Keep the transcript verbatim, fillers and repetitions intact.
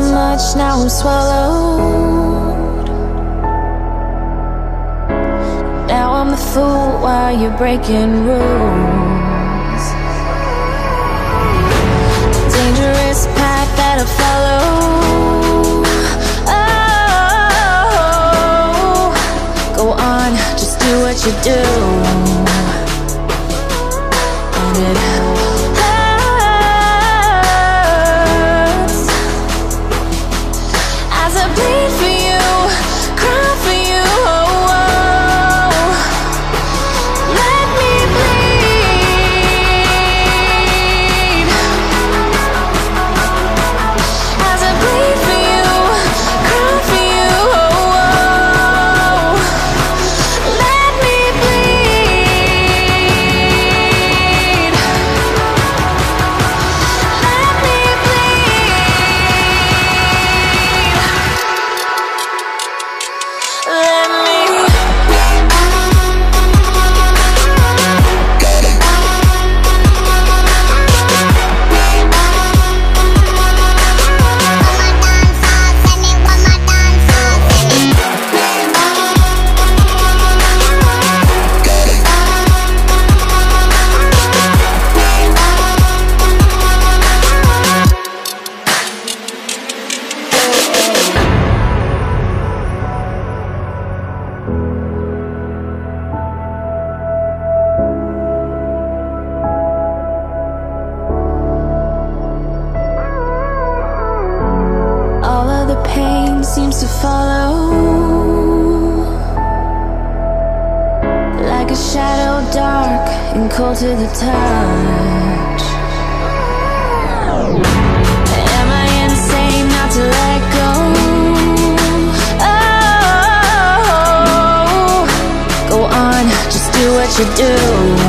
much, now I'm swallowed. Now I'm the fool while you're breaking rules. Dangerous path that I follow. Oh, go on, just do what you do. And it hurts as I bleed for you, cry for you. Oh, oh. Let me bleed as I bleed for you, cry for you. Oh, oh. Let me bleed. Let me bleed. Let me. All of the pain seems to follow, like a shadow dark and cold to the touch. Am I insane not to let go? Oh, go on, just do what you do.